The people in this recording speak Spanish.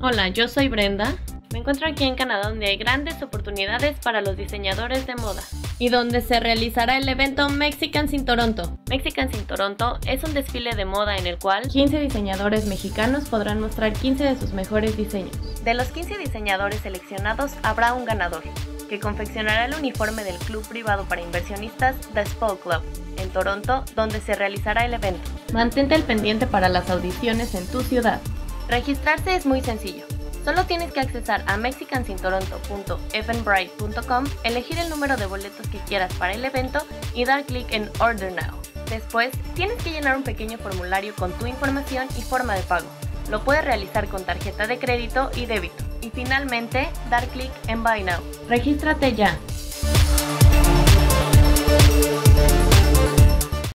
Hola, yo soy Brenda. Me encuentro aquí en Canadá, donde hay grandes oportunidades para los diseñadores de moda y donde se realizará el evento Mexicans in Toronto. Mexicans in Toronto es un desfile de moda en el cual 15 diseñadores mexicanos podrán mostrar 15 de sus mejores diseños. De los 15 diseñadores seleccionados habrá un ganador, que confeccionará el uniforme del club privado para inversionistas The Spoke Club en Toronto, donde se realizará el evento. Mantente al pendiente para las audiciones en tu ciudad. Registrarse es muy sencillo. Solo tienes que accesar a mexicansintoronto.eventbrite.com, elegir el número de boletos que quieras para el evento y dar clic en Order Now. Después, tienes que llenar un pequeño formulario con tu información y forma de pago. Lo puedes realizar con tarjeta de crédito y débito. Y finalmente, dar clic en Buy Now. ¡Regístrate ya!